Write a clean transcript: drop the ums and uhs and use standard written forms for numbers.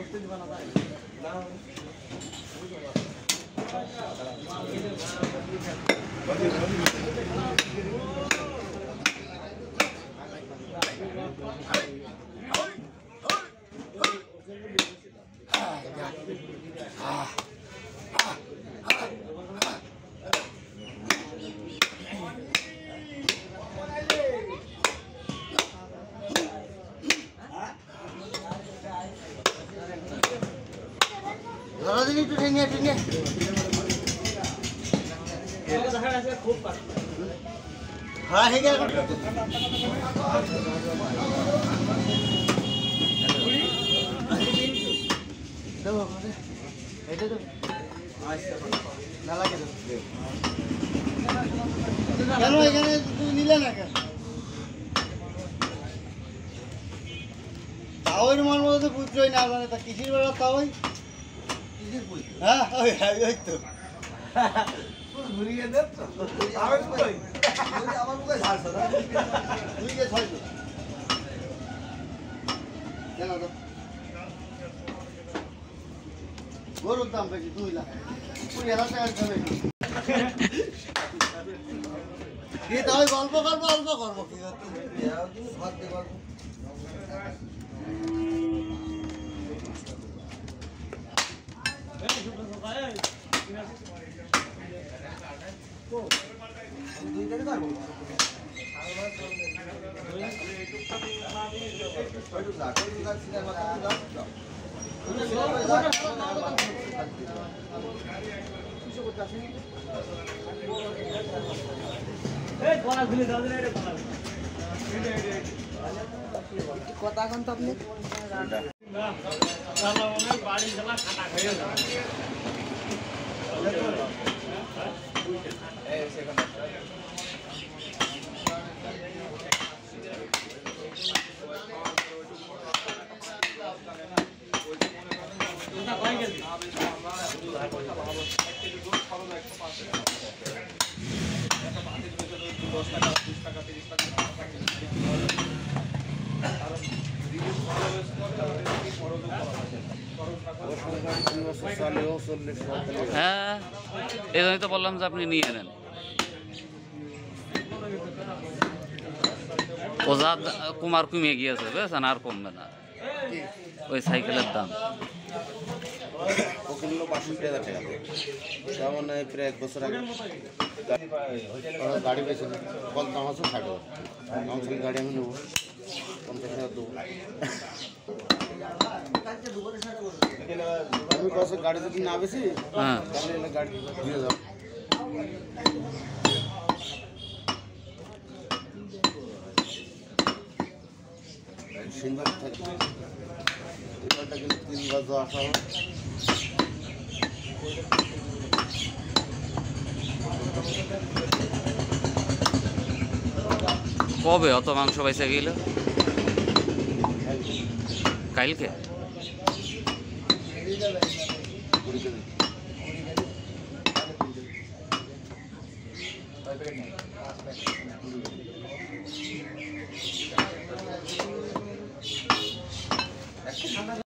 हाँ है क्या কেন এখানে তুমি নিলে না কেন তাওয়ের মন মধ্যে বুঝছই না জানে তা কিসির বেলা তাওই কিসির বুঝ হ্যাঁ ওই তো ঘুরিয়ে দেব তো তাওয়ের কই আমার মুখে ঝাড়ছ না তুই কে ছয় তো কেন তো গরুর দাম বেশি 2 লাখ 20,000 টাকা বেশি ये तो गल्प करबो কি করতে গল্প কথা কোন তো আপনি বাড়ি জমা খাটা খেয়ে হ্যাঁ এই জন্যই তো বললাম যে আপনি নিয়ে নেন ওজা কুমার কমে গিয়েছে বুঝেছেন আর কমবে না ওই সাইকেলের দাম কিনলো ৬২,০০০ টাকা তেমন প্রায় 1 বছর আগে গাড়ি পেয়েছিল কল দাম আছে ৬০,০০০ গাড়ি আমি নেবো ৫০,০০০ দেবো আমি কত গাড়ি যদি না বেশি তাহলে গাড়ি দিয়ে যাবো সিঙ্গার থাকে এবারটা কিন্তু 3 বাজে আসা হবে কবে অত মাংস পাইছে গেল কালকে